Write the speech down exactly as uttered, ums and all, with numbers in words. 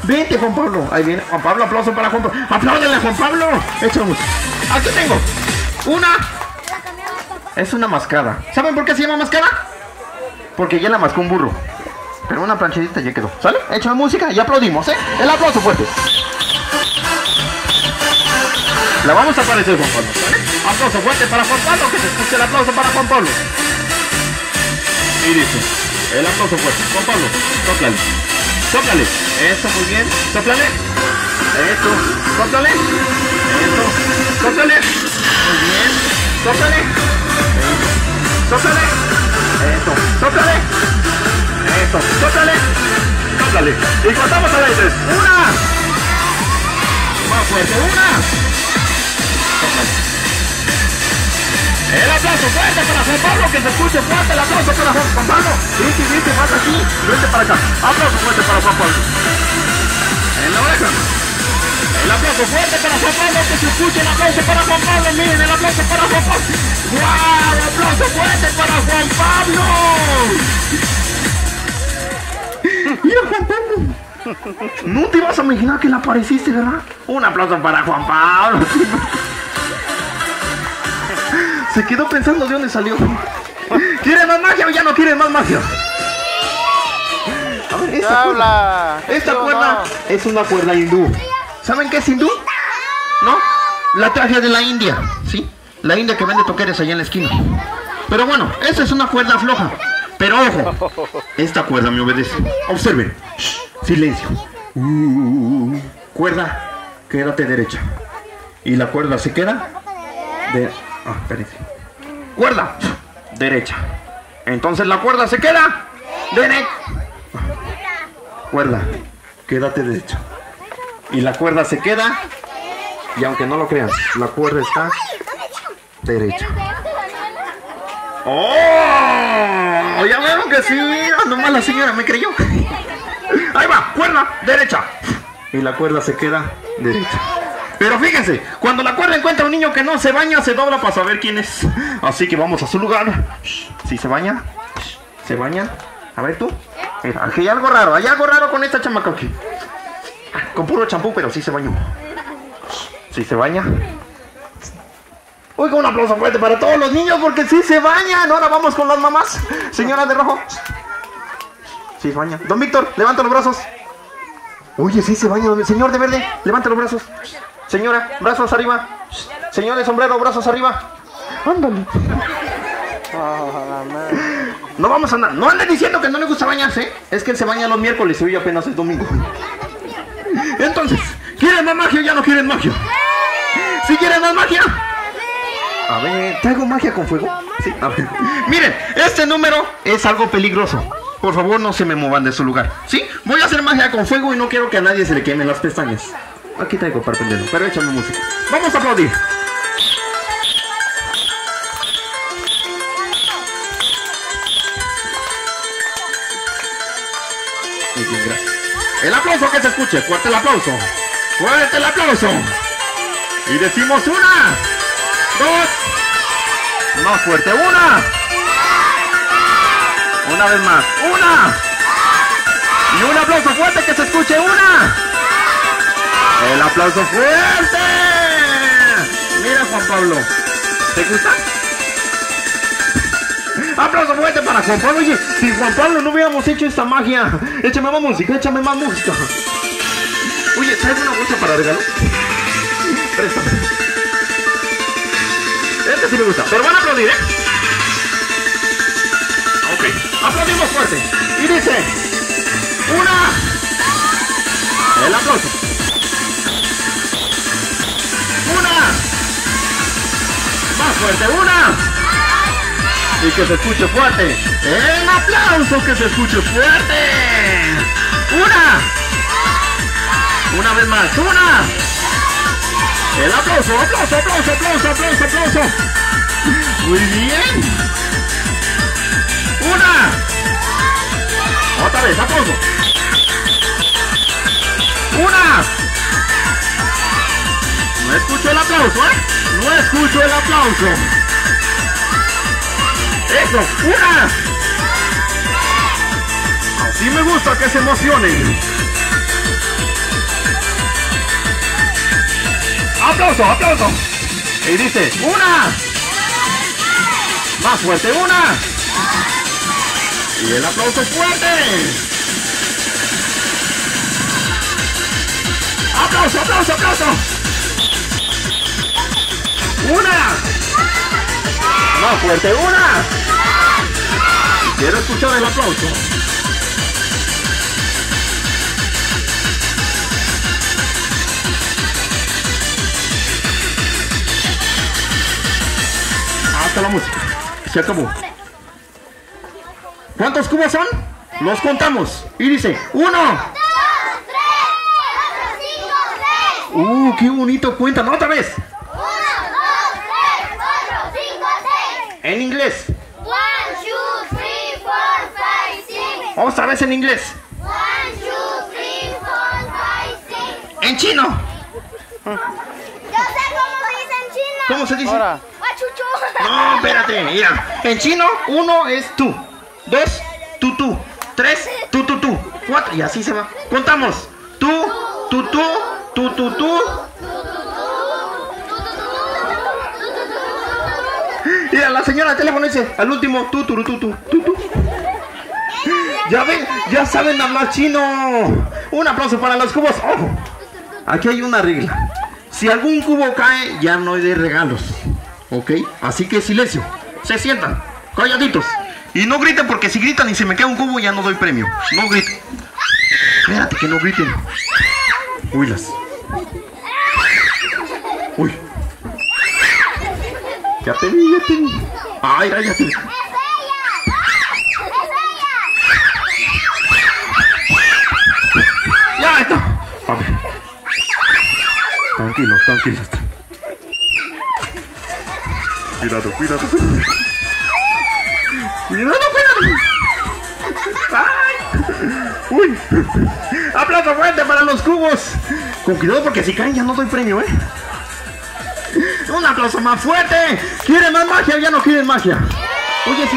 Vente, Juan Pablo. Ahí viene Juan Pablo. Aplauso para Juan Pablo. Apláudele a Juan Pablo. Échame. Aquí tengo una. Es una mascada. ¿Saben por qué se llama mascada? Porque ya la mascó un burro. Pero una planchadita ya quedó. ¿Sale? Échame música y aplaudimos, ¿eh? El aplauso fuerte. La vamos a aparecer, Juan Pablo. ¿Sale? Aplauso fuerte para Juan Pablo. Que se escuche el aplauso para Juan Pablo. Y dice, el aplauso fuerte. Juan Pablo, sóplale. Sóplale. Eso, muy bien. Sóplale. Eso. Sóplale. Eso. Sóplale. Muy bien. Sóplale. Eso. Sóplale. Eso. Sóplale. Eso. Sóplale. Sóplale. Y contamos a veces. Una. Más fuerte. Una. Sóplale. El aplauso fuerte para Juan Pablo, que se escuche fuerte el aplauso para Juan Pablo. Sí, sí, viste, más aquí, vente para acá. Aplauso fuerte para Juan Pablo. En la oreja. El aplauso fuerte para Juan Pablo, que se escuche el aplauso para Juan Pablo. Miren, el aplauso para Juan Pablo. ¡Wow! El aplauso fuerte para Juan Pablo. Mira, Juan Pablo. No te vas a imaginar que le apareciste, ¿verdad? Un aplauso para Juan Pablo. Se quedó pensando de dónde salió. ¿Quieres más magia o ya no quieres más magia? A ver, esta cuerda, esta cuerda es una cuerda hindú. ¿Saben qué es hindú? ¿No? La traje de la India, ¿sí? La India que vende toqueres allá en la esquina. Pero bueno, esa es una cuerda floja. Pero ojo, esta cuerda me obedece. Observen. Shh, silencio. Uh, cuerda, quédate derecha. Y la cuerda se queda de... Ah, espérense. Cuerda derecha. Entonces la cuerda se queda derecha. Cuerda, quédate derecha. Y la cuerda se queda. Y aunque no lo crean, la cuerda está derecha. ¡Oh! Ya vieron que sí. Nomás la señora me creyó. Ahí va, cuerda derecha. Y la cuerda se queda derecha. Pero fíjense, cuando la cuerda encuentra a un niño que no se baña, se dobla para saber quién es. Así que vamos a su lugar. Si se baña, se baña. A ver tú. Mira, aquí hay algo raro, hay algo raro con esta chamaca aquí. Con puro champú, pero sí se bañó. Si se baña. Oiga, un aplauso fuerte para todos los niños porque sí se bañan. Ahora vamos con las mamás. Señora de rojo. Sí se baña. Don Víctor, levanta los brazos. Oye, sí se baña. Señor de verde, levanta los brazos. Señora, brazos arriba. Señor de sombrero, brazos arriba. Ándale. No vamos a andar. No anden diciendo que no le gusta bañarse. Es que él se baña los miércoles y hoy apenas es domingo. Entonces, ¿quieren más magia o ya no quieren magia? ¿Sí quieren más magia? A ver, ¿traigo magia con fuego? Sí, a ver. Miren, este número es algo peligroso. Por favor, no se me muevan de su lugar. ¿Sí? Voy a hacer magia con fuego y no quiero que a nadie se le quemen las pestañas. Aquí traigo para prenderlo, pero échame música. Vamos a aplaudir. Muy bien, gracias. El aplauso que se escuche, fuerte el aplauso. Fuerte el aplauso. Y decimos una, dos, más fuerte, una. Una vez más, una. Y un aplauso fuerte que se escuche, una. El aplauso fuerte. Mira, Juan Pablo, ¿te gusta? Aplauso fuerte para Juan Pablo. Oye, si Juan Pablo no hubiéramos hecho esta magia. Échame más música, échame más música. Oye, ¿traes una bolsa para regalo? Préstame. Este sí me gusta, pero van a aplaudir, ¿eh? Ok, aplaudimos fuerte. Y dice, una. El aplauso. Una. Más fuerte, una. Y que se escuche fuerte. El aplauso que se escuche fuerte. Una. Una vez más, una. El aplauso, aplauso, aplauso, aplauso, aplauso, aplauso. Muy bien. Una. Otra vez, aplauso. Una. No escucho el aplauso, ¿eh? No escucho el aplauso. Eso, una. Así me gusta que se emocionen. aplauso, aplauso. Y dice, una. Más fuerte, una. Y el aplauso fuerte. Aplauso, aplauso, aplauso. Una. Más fuerte, una. Quiero escuchar el aplauso. Hasta la música. Se acabó. ¿Cuántos cubos son? Los contamos. Y dice, uno. dos, tres, cuatro, cinco, seis. Uh, qué bonito cuentan. Otra vez. uno, dos, tres, cuatro, cinco, seis. En inglés. one, two, three, four, five, six. Otra vez en inglés. one, two, three, four, five, six. En chino. Yo sé cómo se dice en chino. ¿Cómo se dice? Ahora. Guachuchu. No, espérate, mira. En chino, uno es tú. Dos, tú, tú. Tres, tú, tú, tú. Cuatro, y así se va. Contamos. Tú, tú, tú, tú, tú, tú. Mira, la señora del teléfono dice, al último, tú, tú, tú, tú, tú, tú. Ya ven, ya saben hablar chino. Un aplauso para los cubos. Ojo, aquí hay una regla. Si algún cubo cae, ya no hay de regalos. ¿Ok? Así que silencio. Se sientan, calladitos. Y no griten, porque si gritan y se me cae un cubo, ya no doy premio. No griten. Espérate que no griten. Uy, las. Uy. Ya te vi, ya te vi. Ay, ay, ya te vi. ¡Es ella! ¡Es ella! Ya está. A ver. Tranquilos, tranquilos. Cuidado, cuidado. Cuidado, cuidado. Ay. Uy. Aplauso fuerte para los cubos. Con cuidado porque si caen ya no doy premio, ¿eh? Un aplauso más fuerte. ¿Quieren más magia o ya no quieren magia? Oye, si